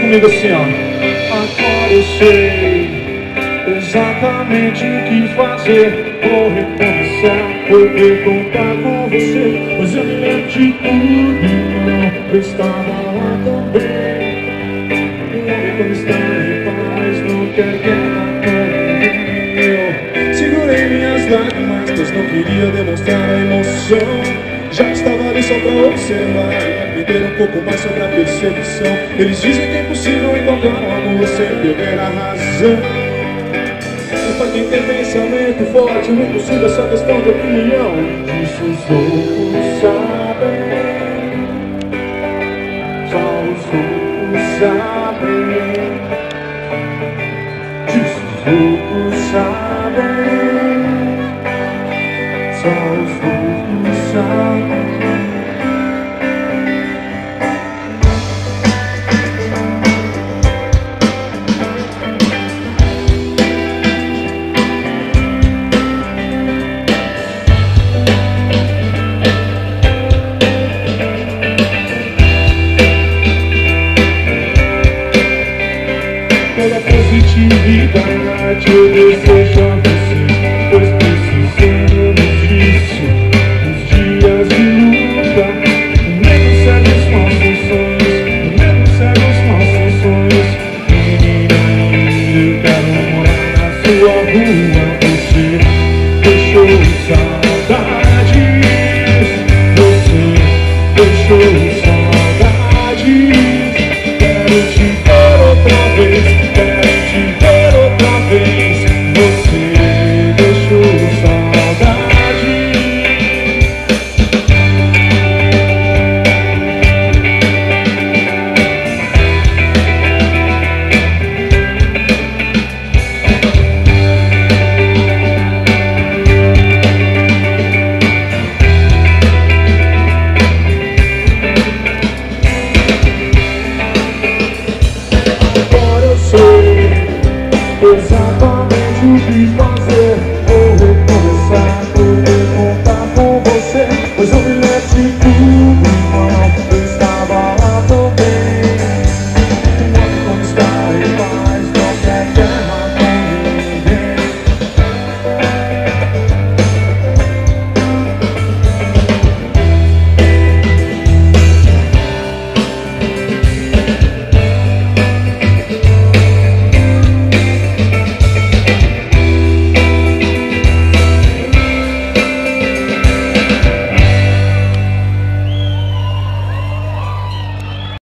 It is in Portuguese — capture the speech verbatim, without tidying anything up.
comigo assim, ó. Agora eu sei exatamente o que fazer. Vou recomeçar, poder contar com você. Pois eu me lembro de tudo, irmão. Eu estava lá também. E aí quando está em paz, não quer guerra com eu. Segurei minhas lágrimas, pois não queria demonstrar a emoção. Já estava ali só pra observar e aprender um pouco mais sobre a percepção. Eles dizem que é impossível encontrar um amor sem perder a razão. Mas pra quem tem pensamento forte, o impossível é só questão de opinião. Disso os outros sabem, só os outros sabem. Disso os outros sabem, só os outros sabem. Toda positividade eu desejo a você, pois precisamos disso nos dias de luta. O medo cega os nossos sonhos, o medo cega os nossos sonhos. Menina linda, eu quero morar na sua rua. Você deixou saudades, você deixou saudades. Quero te ver outra vez. Agora eu sei